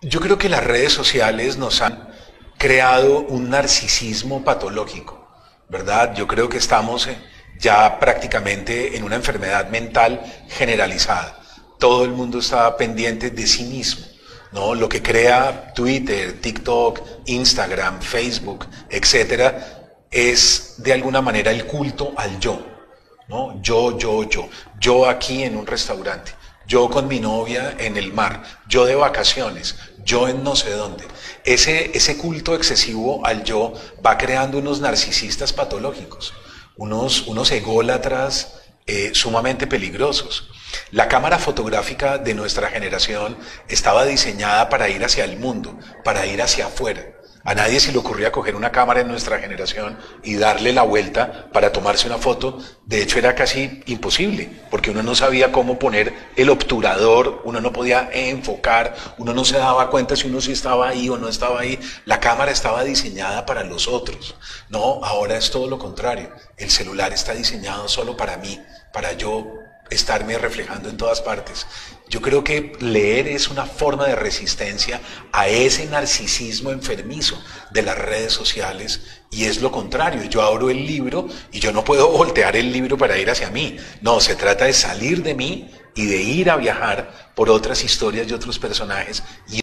Yo creo que las redes sociales nos han creado un narcisismo patológico, ¿verdad? Yo creo que estamos ya prácticamente en una enfermedad mental generalizada. Todo el mundo está pendiente de sí mismo, ¿no? Lo que crea Twitter, TikTok, Instagram, Facebook, etcétera, es de alguna manera el culto al yo, ¿no? Yo aquí en un restaurante, yo con mi novia en el mar, yo de vacaciones, yo en no sé dónde. Ese culto excesivo al yo va creando unos narcisistas patológicos, unos ególatras sumamente peligrosos. La cámara fotográfica de nuestra generación estaba diseñada para ir hacia el mundo, para ir hacia afuera. A nadie se le ocurría coger una cámara en nuestra generación y darle la vuelta para tomarse una foto. De hecho, era casi imposible, porque uno no sabía cómo poner el obturador, uno no podía enfocar, uno no se daba cuenta si uno sí estaba ahí o no estaba ahí. La cámara estaba diseñada para los otros. No, ahora es todo lo contrario. El celular está diseñado solo para mí, para yo estarme reflejando en todas partes. Yo creo que leer es una forma de resistencia a ese narcisismo enfermizo de las redes sociales, y es lo contrario. Yo abro el libro y yo no puedo voltear el libro para ir hacia mí. No, se trata de salir de mí y de ir a viajar por otras historias y otros personajes y